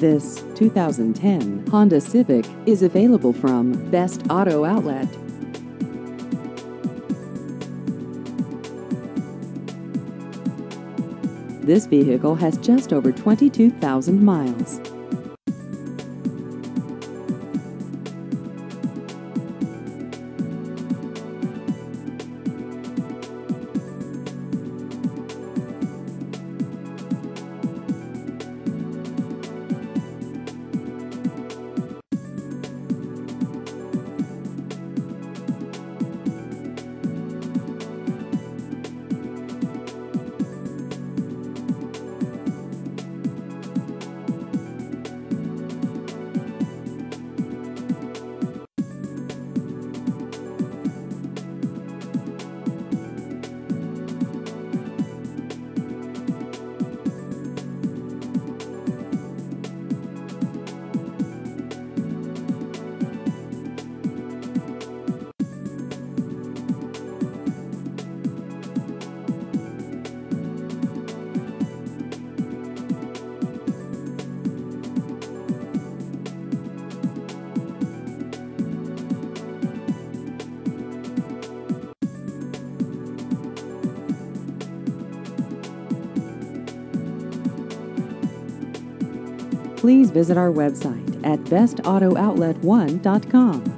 This 2010 Honda Civic is available from Best Auto Outlet. This vehicle has just over 22,000 miles. Please visit our website at bestauto-outlet1.com.